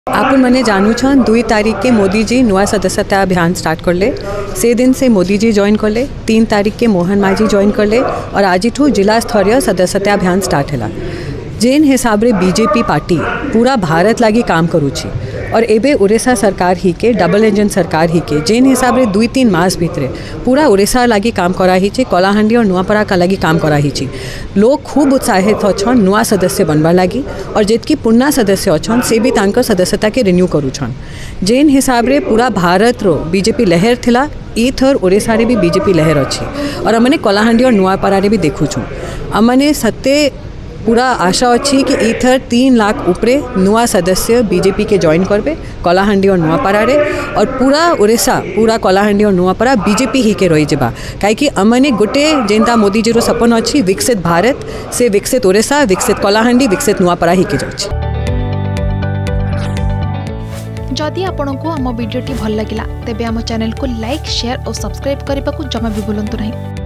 आपण मैंने जानू छन 2 तारीख के मोदी जी नुआ सदस्यता अभियान स्टार्ट कर ले। से दिन से मोदी जी ज्वाइन कर ले। 3 तारीख के मोहन मांझी ज्वाइन कर ले और आज ठू जिला स्तरीय सदस्यता अभियान स्टार्ट है। जेन हिसाब रे बीजेपी पार्टी पूरा भारत लगी काम करुची और एबे उड़ीसा सरकार ही के डबल इंजन सरकार ही के जेन हिसाब रे 2-3 मास भितरे पूरा उड़ीसा लगी काम करा ही कलाहांडी और नुआपड़ा का लगी काम करा ही लोग खूब उत्साहित अच्छन नुआ सदस्य बनवा लगी और जेतकी पुराना सदस्य अच्छन से भी तांकर सदस्यता के रिन्यू करूछन। जेन हिसाब रे पूरा भारत रो बीजेपी लहर थिला ई थर उड़ीसा रे भी बीजेपी लहर अच्छी और हमने कलाहांडी और नुआपड़ा रे भी देखुछुं। हमने सत्य पूरा आशा अच्छी कि इथर 3 लाख उपरे नुआ सदस्य बीजेपी के ज्वाइन करबे कलाहांडी और नुआपड़ा रे और पूरा उड़ीसा पूरा कलाहांडी और नुआपड़ा बीजेपी ही के रही जाबा कहीं अमने गोटे जेनता मोदी जी रो सपन अच्छी विकसित भारत से विकसित उड़ीसा विकसित कलाहांडी विकसित नुआपड़ा ही के जाउछि। जदि आपंक आम भिडी भल लगा तेब आम चैनल को लाइक शेयर और सब्सक्राइब करने को जमा भी भूलु नहीं।